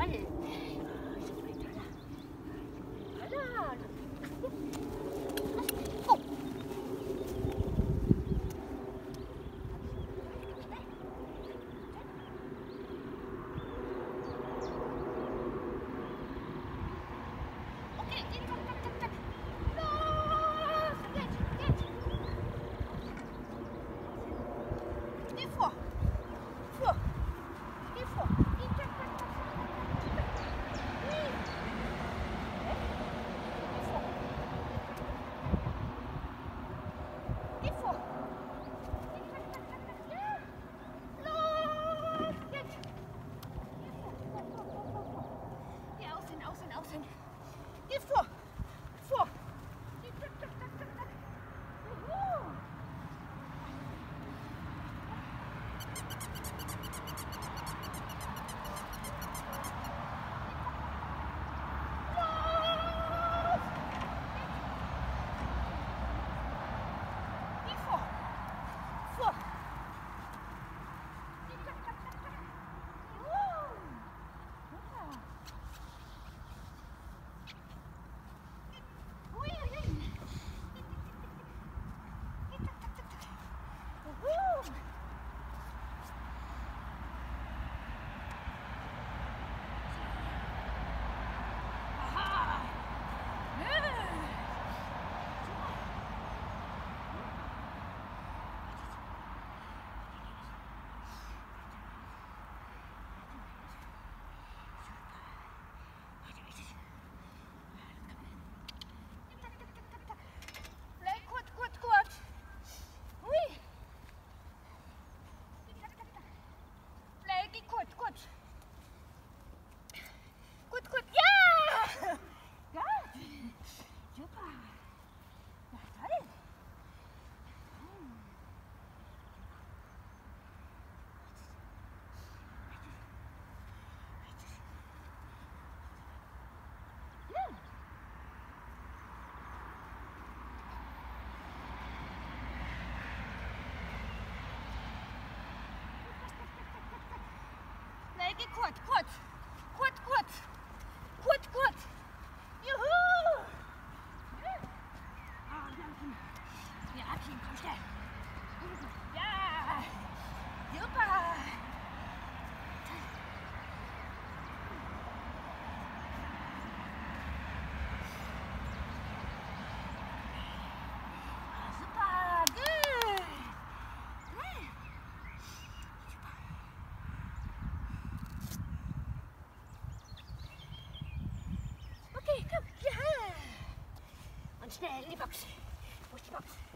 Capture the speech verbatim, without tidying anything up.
toll. Oh. Okay, geh, komm, zack, zack, zack. Los, jetzt, jetzt. Geh vor. Vor. Geh vor. Geh, zack, zack, zack. Geh vor. Geh, zack, zack, zack, zack. Ja. Los, jetzt. Geh vor, vor, vor, vor, vor, vor. Geh außen, außen, außen. Geh vor. Vor. Geh, zack, zack, zack, zack, zack. Juhu. Geh vor. Vor. Geh, zack, zack, zack, zack. Juhu. Super. Ui, ui, ui. Geh, zack, zack, zack, zack. Juhu. Aha. Ja. Blij, goed, goed, goed. Oei. Blij, goed, goed. Goed, goed. Ja! Ja. Super. Ja, toll. Ja. Blij, goed, goed. Goed, goed. Goed, goed. Juhu. Ja. Ah, Jankin. Ja, Jankin, komm schnell. Ja. Super. Super, gut. Okay, komm. Ja. Und schnell in die Box. Wo ist die Box?